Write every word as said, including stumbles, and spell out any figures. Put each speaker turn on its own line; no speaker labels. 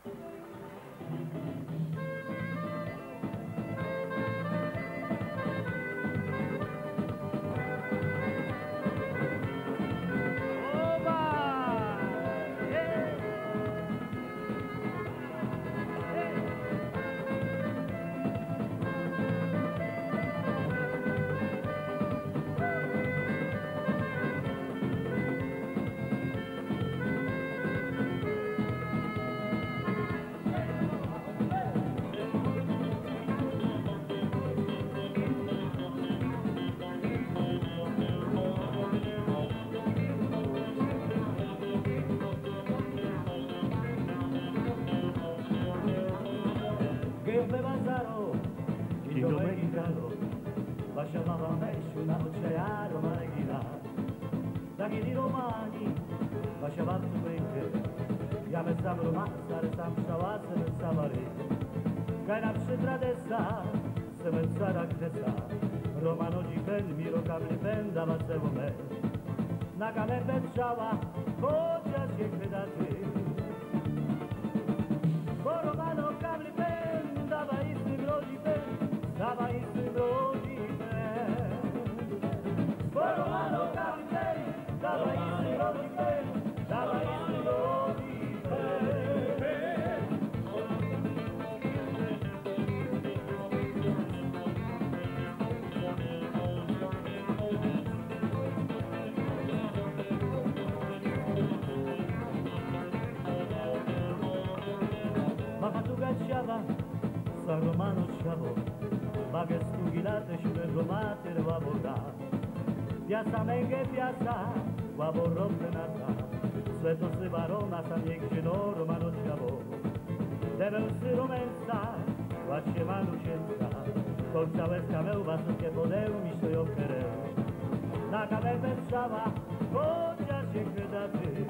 Il domenicano lasciava messi una oceano marghina da chi di romani lasciava il suente ja me sam romanzare sam szałasy me samary kaj na przytradesa se me cara kresa romano dzipen mi rokami pęda waseło me na kamer betrzała chociaż się chwydaty bo romano kamli pęda wa istym rodzi pęd dawaj istym rodzi pęd bo romano kamli pęd dawaj istym rodzi pęd dawaj istym rodzi San Romano sciavo, ma che stugilate sciuberromate lavora. Piazza Menghe piazza, guavo rompenata, sveto se varona sa niech no Romano sciavo. Deve usy romenca, właśnie manusienca, końca łezka mełba, wszystkie podeł mi stoją w kereł. Na kamerę trzeba, chociaż się chwytaty,